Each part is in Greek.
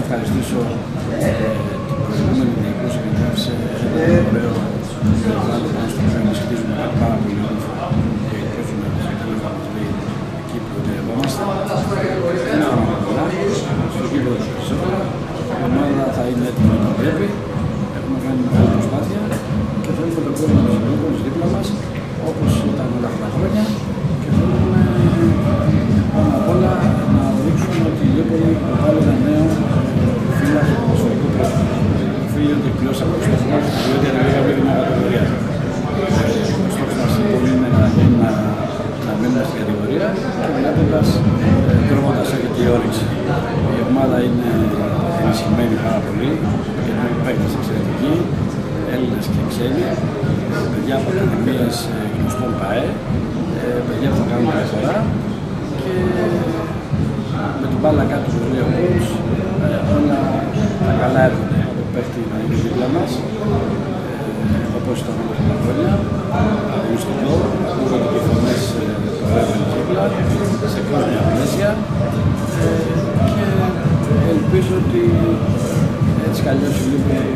ευχαριστήσω την προηγούμενη διακούση που γράψε ένα ωραίο περιβάλλον πάνω στο οποίο μας χτίζουμε πάρα πολύ όμορφο και υπόθυμε από το κύριο εκεί που ονειρευόμαστε. Είναι ακόμα πολλά, στο κύριο του περισσότερα. Η ομάδα θα είναι έτοιμη να πρέπει. Έχουμε κάνει μεγάλη προσπάθεια και θέλουμε το κόσμο να τους δίπλα μας όπως ήταν όλα αυτά τα χρόνια και θέλουμε πάνω απ' όλα να δείξουμε ότι η Λιούπολη προβάλλει ένα νέο φύλλο του ποδοσφαιρικού πρόσωπου. Οφείλει ότι πληρώσαμε τους στόχους διότι ανεβήκαμε την κατηγορία. Ο στόχος μας λοιπόν είναι να μείνουμε στην κατηγορία και βλέποντας, τρώγοντας και η όρεξη. Η ομάδα είναι ενισχυμένη πάρα πολύ, γιατί παίκτες εξαιρετικοί, Έλληνες και ξένοι, παιδιά από ακαδημίες γνωστών ΠΑΕ, παιδιά που θα κάνουν διαφορά και με την μπάλα κάτω του δύο κόλους όλα τα καλά έρχονται. Το παίχτη να είναι δίπλα μας, όπως ήταν όλα τα χρόνια, αγωνιστικό, ακούγονται και φωνές προέβαινε δίπλα, σε χρόνια πλαίσια και ελπίζω ότι έτσι κι αλλιώς η Λιούπολη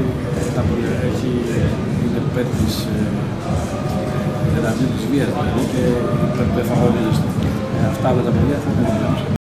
είναι υπέρ της βίας δηλαδή και υπέρ του εφαγωνίζεστε. Αυτά όλα τα παιδιά θα είναι